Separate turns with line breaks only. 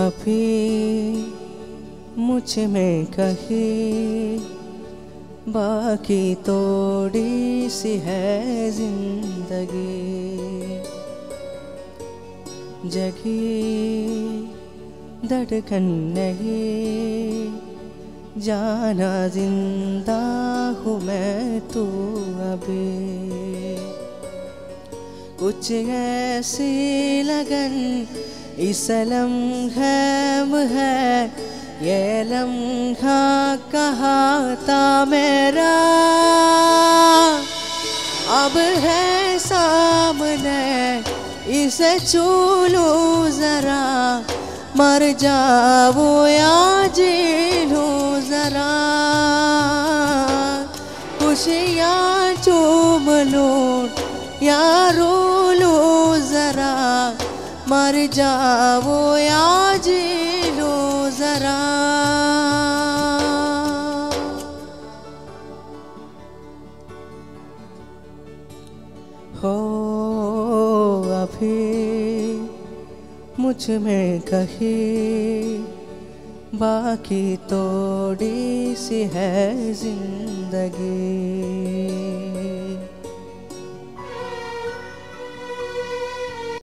अभी मुझ में कहीं बाकी थोड़ी सी है जिंदगी, जगी धड़कन नहीं, जाना जिंदा हूँ मैं तू अभी। कुछ ऐसी लगन इस लम्हे में है, ये लम्हा कहाँ था मेरा, अब है सामने इसे छू लूं जरा, मर जाऊं या जी लूं जरा, खुशियाँ चूम लूं या रो लूं जरा, मर जाऊं या जी लूं जरा। हो अभी मुझ में कहीं बाकी थोड़ी सी है जिंदगी।